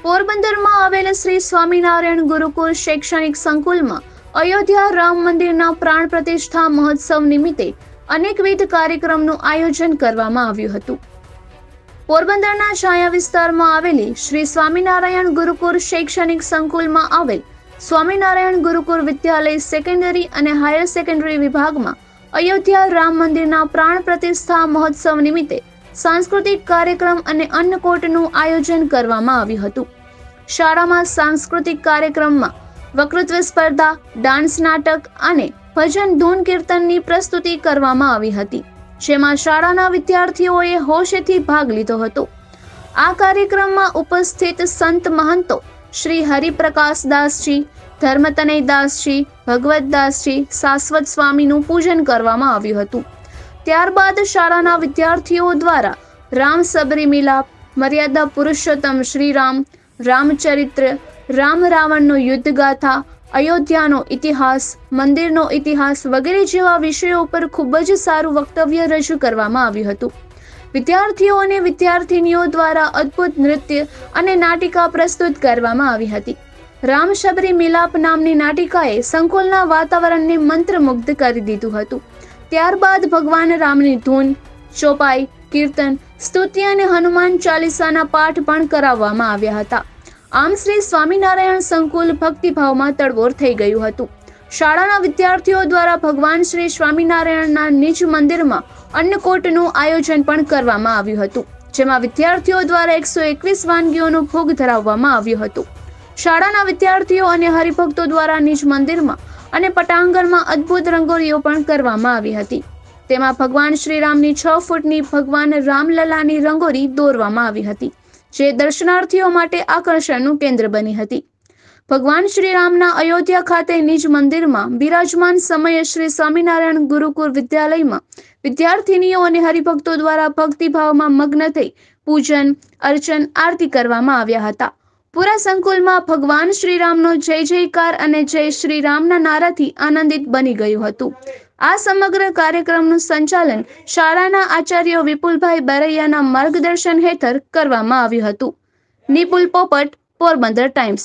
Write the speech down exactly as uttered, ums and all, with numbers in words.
પોરબંદરમાં આવેલ શ્રી સ્વામિનારાયણ ગુરુકુળ શૈક્ષણિક સંકુલમાં અયોધ્યા રામ મંદિરના પ્રાણ પ્રતિષ્ઠા મહોત્સવ નિમિત્તે અનેકવિધ કાર્યક્રમનું આયોજન કરવામાં આવ્યું હતું. પોરબંદરના છાયા વિસ્તારમાં આવેલી શ્રી સ્વામિનારાયણ ગુરુકુળ શૈક્ષણિક સંકુલમાં આવેલ સ્વામિનારાયણ ગુરુકુળ વિદ્યાલય સેકન્ડરી અને હાયર સેકન્ડરી વિભાગમાં અયોધ્યા રામ મંદિરના પ્રાણ પ્રતિષ્ઠા મહોત્સવ નિમિત્તે સાંસ્કૃતિક કાર્યક્રમ અને અન્નકૂટનું આયોજન કરવામાં આવ્યું હતું. શાળામાં સાંસ્કૃતિક કાર્યક્રમમાં વક્તૃત્વ સ્પર્ધા, ડાન્સ, નાટક અને ભજન ધૂન કીર્તનની પ્રસ્તુતિ કરવામાં આવી હતી, જેમાં શાળાના વિદ્યાર્થીઓએ હોશેથી ભાગ લીધો હતો. આ કાર્યક્રમમાં ઉપસ્થિત સંત મહંતો શ્રી હરિપ્રકાશદાસજી, ધર્મતનયદાસજી, ભગવતદાસજી, શાશ્વત સ્વામીનું પૂજન કરવામાં આવ્યું હતું. ત્યારબાદ શાળાના વિદ્યાર્થીઓ દ્વારા રામ સબરી મિલાપ, મર્યાદા પુરુષોત્તમ શ્રીરામ, રામચરિત્ર, રામ રાવણનો યુદ્ધ ગાથા, અયોધ્યાનો ઇતિહાસ, મંદિરનો ઇતિહાસ વગેરે જેવા વિષયો પર ખૂબ જ સારું વક્તવ્ય રજૂ કરવામાં આવ્યું હતું. વિદ્યાર્થીઓ અને વિદ્યાર્થિનીઓ દ્વારા અદ્ભુત નૃત્ય અને નાટિકા પ્રસ્તુત કરવામાં આવી હતી. રામ સબરી મિલાપ નામની નાટિકાએ સંકુલના વાતાવરણને મંત્રમુગ્ધ કરી દીધું હતું. ત્યારબાદ ભગવાન રામની ધૂન, ચોપાઈ, કીર્તન, સ્તુતિ અને હનુમાન ચાલીસાના પાઠ પણ કરાવવામાં આવ્યા હતા. આમ શ્રી સ્વામિનારાયણ સંકુલ ભક્તિભાવમાં તડબોળ થઈ ગયું હતું. શાળાના વિદ્યાર્થીઓ દ્વારા ભગવાન શ્રી સ્વામિનારાયણના નિજ મંદિરમાં અન્નકૂટનું આયોજન પણ કરવામાં આવ્યું હતું, જેમાં વિદ્યાર્થીઓ દ્વારા એકસો એકવીસ વાનગીઓનો ભોગ ધરાવવામાં આવ્યો હતો. શાળાના વિદ્યાર્થીઓ અને હરિભક્તો દ્વારા નિજ મંદિરમાં અને પટાંગણમાં અદ્ભુત રંગોળીઓ પણ કરવામાં આવી હતી. તેમાં ભગવાન શ્રીરામની છ ફૂટની ભગવાન રામલલાની રંગોળી દોરવામાં આવી હતી, જે દર્શનાર્થીઓ માટે આકર્ષણનું કેન્દ્ર બની હતી. ભગવાન શ્રીરામના અયોધ્યા ખાતે નિજ મંદિરમાં બિરાજમાન સમયે શ્રી સ્વામિનારાયણ ગુરુકુળ વિદ્યાલયમાં વિદ્યાર્થિનીઓ અને હરિભક્તો દ્વારા ભક્તિભાવમાં મગ્ન થઈ પૂજન, અર્ચન, આરતી કરવામાં આવ્યા હતા. પૂરા સંકુલમાં ભગવાન શ્રીરામનો જય જયકાર અને જય શ્રીરામના નારાથી આનંદિત બની ગયું હતું. આ સમગ્ર કાર્યક્રમનું સંચાલન શાળાના આચાર્ય વિપુલભાઈ બરૈયાના માર્ગદર્શન હેઠળ કરવામાં આવ્યું હતું. નિપુલ પોપટ, પોરબંદર ટાઈમ્સ.